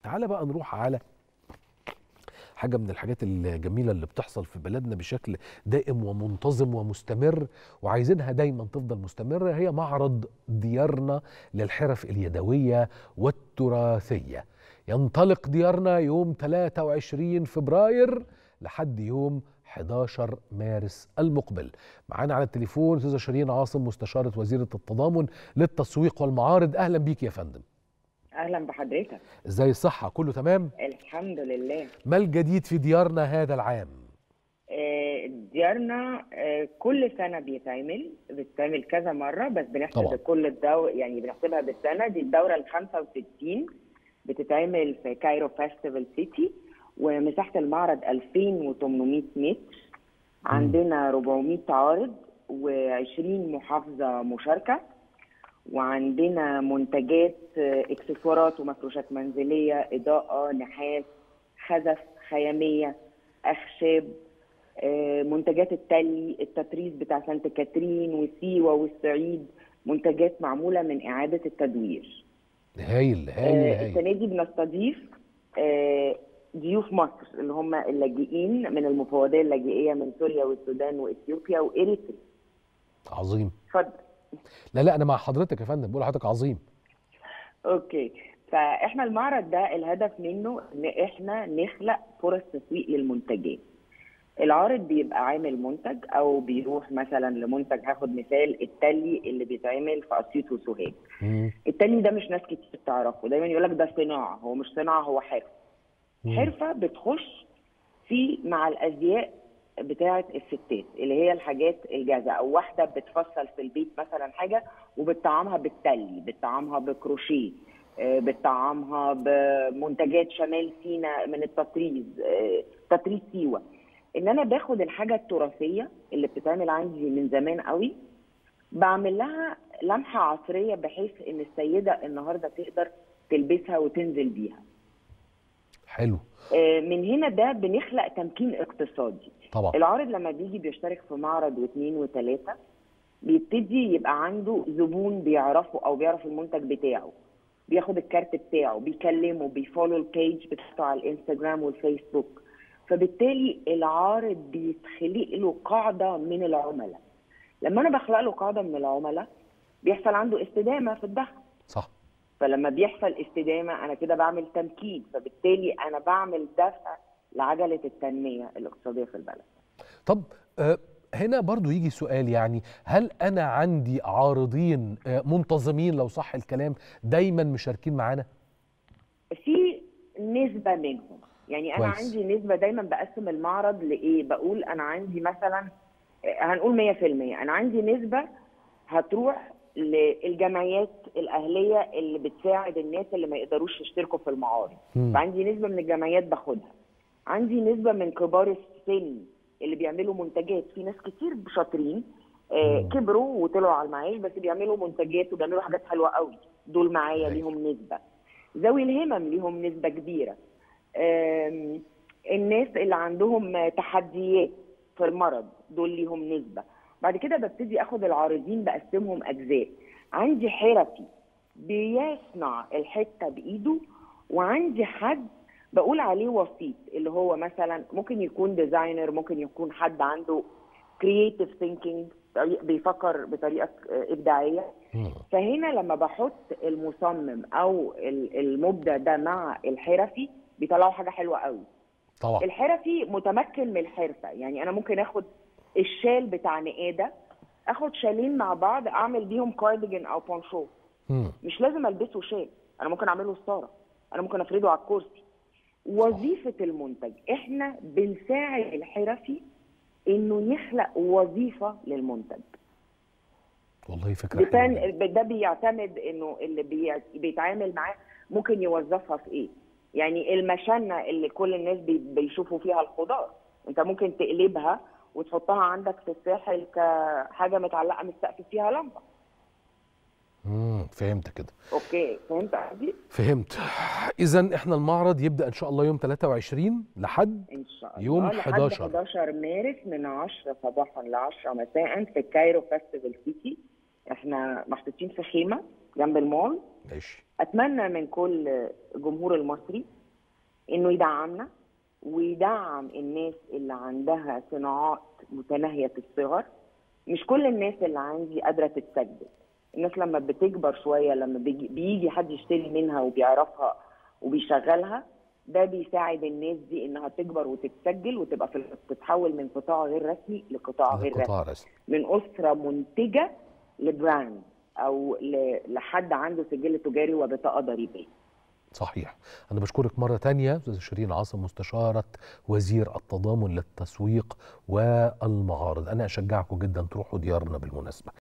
تعالى بقى نروح على حاجة من الحاجات الجميلة اللي بتحصل في بلدنا بشكل دائم ومنتظم ومستمر، وعايزينها دايما تفضل مستمرة. هي معرض ديارنا للحرف اليدوية والتراثية. ينطلق ديارنا يوم 23 فبراير لحد يوم 11 مارس المقبل. معانا على التليفون أستاذة شيرين عاصم، مستشارة وزيرة التضامن للتسويق والمعارض. أهلا بيك يا فندم. اهلا بحضرتك. ازاي الصحة؟ كله تمام؟ الحمد لله. ما الجديد في ديارنا هذا العام؟ ديارنا كل سنه بتتعمل كذا مره، بس بنحسب طبعا. كل يعني بنحسبها بالسنه. دي الدوره ال 65 بتتعمل في كايرو فيستيفال سيتي، ومساحه المعرض 2800 متر. عندنا 400 عارض و20 محافظه مشاركه، وعندنا منتجات اكسسوارات ومفروشات منزليه، اضاءه، نحاس، خزف، خياميه، اخشاب، منتجات التطريز بتاع سانت كاترين وسيوه والصعيد، منتجات معموله من اعاده التدوير. هايل هايل هايل. السنه دي بنستضيف ضيوف مصر اللي هم اللاجئين من المفوضيه اللاجئيه من سوريا والسودان واثيوبيا واريتريا. عظيم. اتفضل. لا انا مع حضرتك يا فندم، بقول لحضرتك عظيم. اوكي، فاحنا المعرض ده الهدف منه ان احنا نخلق فرص تسويق للمنتجات. العارض بيبقى عامل منتج او بيروح مثلا لمنتج، هاخد مثال التلي اللي بيتعمل في اسيوط وسوهاج. التلي ده مش ناس كتير تعرفه، دايما يقول لك ده صناعه. هو مش صناعه، هو حرفه. حرفه بتخش في مع الازياء بتاعه الستات اللي هي الحاجات الجاهزه، او واحده بتفصل في البيت مثلا حاجه وبتطعمها بالتلي، بتطعمها بكروشيه، بتطعمها بمنتجات شمال سيناء من التطريز، تطريز سيوه. ان انا باخد الحاجه التراثيه اللي بتتعمل عندي من زمان قوي، بعمل لها لمحه عصريه بحيث ان السيده النهارده تقدر تلبسها وتنزل بيها. حلو. من هنا ده بنخلق تمكين اقتصادي. طبعا. العارض لما بيجي بيشترك في معرض واثنين وثلاثه، بيبتدي يبقى عنده زبون بيعرفه او بيعرف المنتج بتاعه، بياخد الكارت بتاعه، بيكلمه، بيفولو البيج بتاعته على الانستجرام والفيسبوك. فبالتالي العارض بيتخلق له قاعده من العملاء. لما انا بخلق له قاعده من العملاء بيحصل عنده استدامه في الدخل. صح. فلما بيحصل استدامه انا كده بعمل تمكين، فبالتالي انا بعمل دفع لعجله التنميه الاقتصاديه في البلد. طب هنا برضو يجي سؤال، يعني هل انا عندي عارضين منتظمين لو صح الكلام دايما مشاركين معانا؟ في نسبه منهم، يعني انا كويس. عندي نسبه. دايما بقسم المعرض لايه، بقول انا عندي مثلا هنقول 100%، انا عندي نسبه هتروح للجمعيات الاهليه اللي بتساعد الناس اللي ما يقدروش يشتركوا في المعارض. فعندي نسبه من الجمعيات باخدها. عندي نسبه من كبار السن اللي بيعملوا منتجات. في ناس كتير شاطرين كبروا وطلعوا على المعاش، بس بيعملوا منتجات وبيعملوا حاجات حلوه قوي، دول معايا ليهم نسبه. ذوي الهمم ليهم نسبه كبيره. الناس اللي عندهم تحديات في المرض دول ليهم نسبه. بعد كده ببتدي اخد العارضين بقسمهم اجزاء. عندي حرفي بيصنع الحته بايده، وعندي حد بقول عليه وسيط، اللي هو مثلا ممكن يكون ديزاينر، ممكن يكون حد عنده كرييتيف ثينكينج، بيفكر بطريقه ابداعيه. فهنا لما بحط المصمم او المبدع ده مع الحرفي بيطلعوا حاجه حلوه قوي. طبعا. الحرفي متمكن من الحرفه، يعني انا ممكن اخد الشال بتاع نقاده، اخد شالين مع بعض اعمل بيهم كارديجان او بونشو. مش لازم البسه شال، انا ممكن اعمله ستاره، انا ممكن افرده على الكرسي. وظيفه المنتج احنا بنساعد الحرفي انه يخلق وظيفه للمنتج. والله فكره حلوه. ده بيعتمد انه اللي بيتعامل معاه ممكن يوظفها في ايه. يعني المشنه اللي كل الناس بيشوفوا فيها الخضار، انت ممكن تقلبها وتحطها عندك في الساحل كحاجه متعلقه من السقف فيها لمبه. فهمت كده. اوكي، فهمت قصدي؟ فهمت. اذا احنا المعرض يبدا ان شاء الله يوم 23 لحد ان شاء الله يوم لحد 11 مارس من 10 صباحا ل 10 مساء في كايرو فيستيفال سيتي. احنا محطوطين في خيمه جنب المول، ماشي. اتمنى من كل الجمهور المصري انه يدعمنا ويدعم الناس اللي عندها صناعات متناهيه الصغر. مش كل الناس اللي عندي قادره تتسجل. الناس لما بتكبر شويه، لما بيجي حد يشتري منها وبيعرفها وبيشغلها، ده بيساعد الناس دي انها تكبر وتتسجل وتبقى تتحول من قطاع غير رسمي لقطاع غير قطاع رسمي، رسمي. من اسره منتجه لبراند او لحد عنده سجل تجاري وبطاقه ضريبيه. صحيح. أنا بشكرك مرة تانية أستاذة شيرين عاصم، مستشارة وزير التضامن للتسويق والمعارض. أنا أشجعكم جدا تروحوا ديارنا بالمناسبة.